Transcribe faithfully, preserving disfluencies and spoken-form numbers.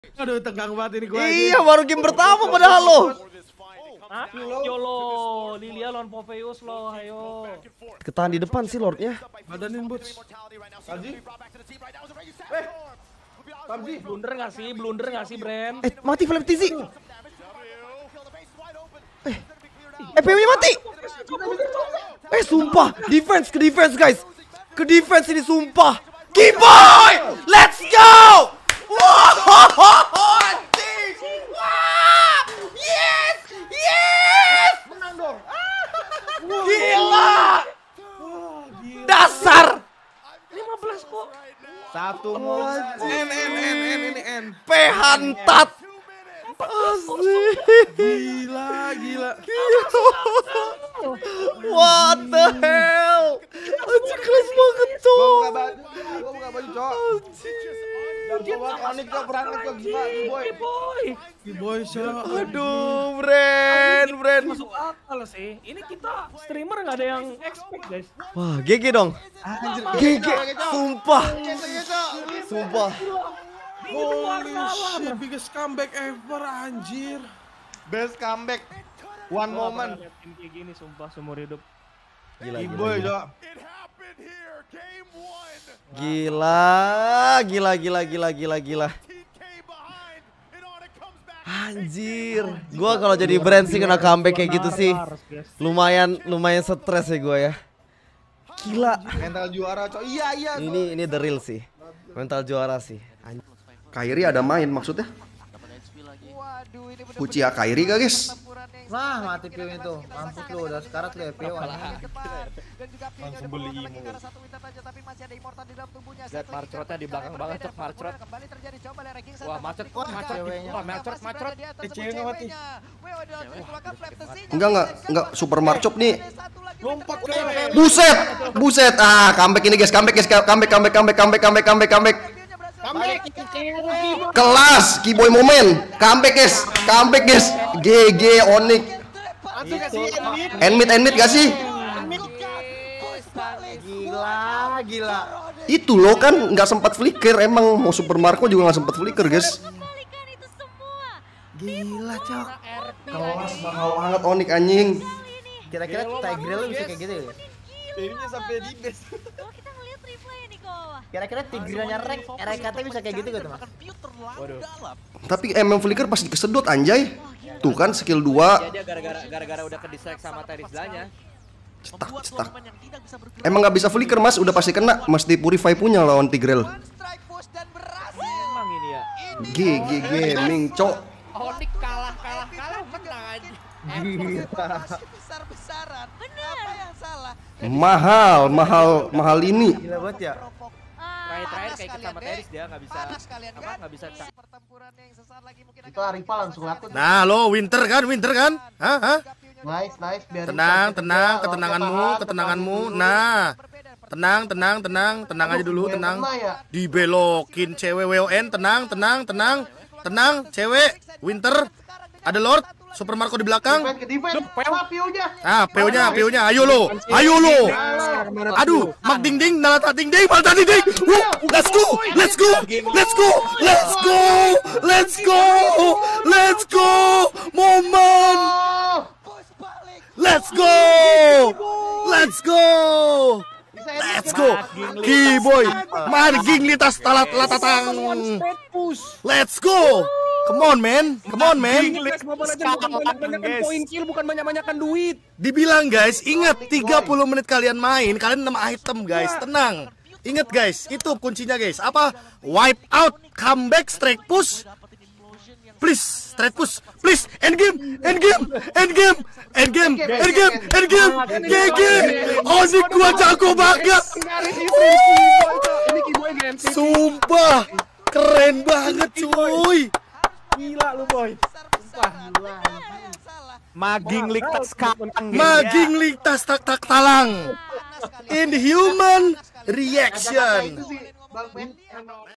Aduh, tegang banget ini gua. Iya, baru game pertama padahal lo. Hah? Yo lo, Lilia lawan Popeyus lo, ayo. Ketahan di depan sih Lordnya. Badanin boots. Tadi. Eh. Tadi Blunder nggak sih? Blunder nggak sih, Bren? Eh, mati Flame T Z. Eh, eh P W-nya mati. Eh, sumpah, defense ke defense guys. Ke defense ini sumpah. Kiboy, let's go. Wow, anjing. Wah, yes, yes. menang dong. Gila. Dasar. lima belas kok. Satu N N N N ini N. Pehantat. Asli. Gila, gila. What the hell? Anjir kelas banget Gua tuh. buka baju, gua buka baju, Cok. Jangan bawa panik kok, berangkat kok gila, boy. Boy. Boy, siapa? Aduh, Bren, Bren. Masuk akal sih. Ini kita streamer nggak ada yang expect, guys. Wah, G G dong. Anjir, G G, sumpah. Sumpah. Holy shit, biggest comeback ever anjir. Best comeback. One moment. Tim kayak gini sumpah seumur hidup. Gila, Boy, Cok. Gila, gila, gila, gila, gila, gila. Anjir, gua kalau jadi brand sih kena comeback kayak gitu sih. Lumayan, lumayan stres ya gua ya. Gila. Mental juara, Cok. Iya, iya. Ini ini the real sih. Mental juara sih. Kairi ada main maksudnya? Uchiha Kairi gak guys? Nah, mati P W itu. Mampus lu, udah sekarat lu ya P W. Langsung beli imo. Lihat marcrotnya di belakang banget, Cok, marcrot. Wah, macet, macet. Wah, macet, macet. Eh, cewek nggak mati. Enggak enggak enggak Super Marchop nih. Lompat ke Buset, buset. Ah, comeback ini guys, comeback guys, comeback comeback comeback comeback comeback comeback comeback. Kelas Kiboy momen. Comeback guys, comeback guys. G G Onyx. End mid end mid gak sih? Gila, gila. Itu lo kan nggak sempat flicker, emang mau Super Marco juga nggak sempat flicker guys. Gila, Cok. Kelas mahal banget Onyx anjing. Kira-kira Tigreal bisa kayak gitu ya? Jadinya sampai di base. Kira-kira Tigrealnya rank R K T bisa kayak gitu gitu, Mas? Tapi emang flicker pasti kesedot anjay. Tuh kan skill dua. Dia gara-gara gara-gara udah ke distract sama tadi sebelahnya. Cetak cetak. Emang nggak bisa flicker mas, udah pasti kena. Mesti Purify punya lawan Tigreal. Emang ini ya. G G Gaming cok. Onyx kalah kalah kalah menang aja. Besar-besaran. Apa yang salah? Mahal mahal mahal ini. Gila banget ya. Terakhir-terakhir kayak ikut sama Teris dia nggak bisa apa nggak bisa. Itu Arifa langsung laku. Nah, lo Winter kan, Winter kan? Hah? Hah? Nice, nice. Biarin Tenang, cantik tenang, juga. ketenanganmu, Oke, ketenanganmu. tahan, Nah, tenang, tenang, tenang, tenang aja dulu, Aduh, tenang. kena ya? Dibelokin cewek W O N, tenang, tenang, tenang, tenang, cewek, Winter, ada Lord, Super Marco di belakang. Defense ke defense. Apa P O-nya? Ah, P O-nya, P O-nya, ayo lo, ayo lo. Aduh, Mak Ding Ding, Nalata Ding Ding, Malta Ding Ding. Woo, let's go, let's go, let's go, let's go, let's go, let's go, momen. Let's go, let's go, let's go, Kiboy, marging litas talat latatang. Let's go, come on man, come on man. Banyak-banyakan poin kill, bukan banyak-banyakan duit. Dibilang guys, ingat tiga puluh menit kalian main, kalian enam item guys, tenang. Ingat guys, itu kuncinya guys. Apa? Wipe out, comeback, strike push. Please, straight push, please, end game, end game, end game, end game, end game, end game, G G, Onyx gua jago banget. Sumpah, keren banget cuy. Gila lu, boy. Maging liktas sekarang. Maging liktas tak tak talang. Inhuman reaction.